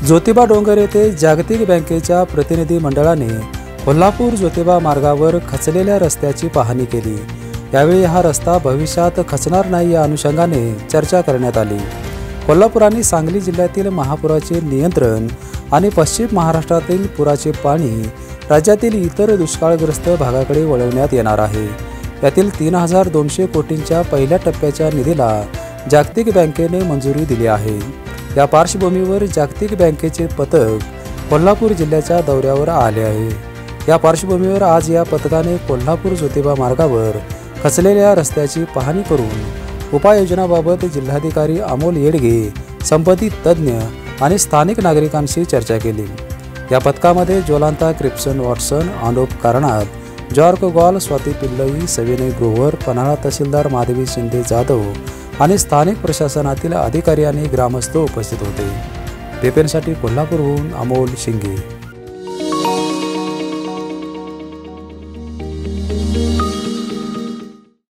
ज्योतिबा डोंगर येथे जागतिक बँकेच्या प्रतिनिधी मंडळाने कोल्हापूर ज्योतिबा मार्गावर खचलेल्या रस्त्याची पाहणी केली। यावेळी हा रस्ता भविष्यात खचणार नाही या अनुषंगाने चर्चा करण्यात आली। कोल्हापूर आणि सांगली जिल्ह्यातील महापुराचे नियंत्रण आणि पश्चिम महाराष्ट्रातील पुराचे पाणी राज्यातील इतर दुष्काळग्रस्त भागाकडे वळवण्यात येणार आहे। यातील 3200 कोटींच्या पहिल्या टप्प्याच्या निधीला जागतिक बँकेने मंजुरी दिली आहे। या पार्श्वभूमीवर जागतिक बँकेचे पथक कोल्हापूर जिल्ह्याच्या दौऱ्यावर आले आहे। या पार्श्वभूमीवर आज या पथकाने कोल्हापूर ज्योतिबा मार्गावर खचलेल्या रस्त्याची पाहणी करून उपाययोजनाबाबत जिल्हाधिकारी अमोल येडगे, संबंधित तज्ज्ञ आणि स्थानिक नागरिकांशी चर्चा केली। या पथकामध्ये जोलांता क्रिप्सन वॉटसन, अनुप कारणात, जॉर्क गॉल, स्वाती पिल्लई, सविनय ग्रोव्हर, पन्हाळा तहसीलदार माधवी शिंदे जाधव आणि स्थानिक प्रशासनातील अधिकारी आणि ग्रामस्थ उपस्थित होते। पेपेनसाठी कोल्हापूरहून अमोल शिंगे।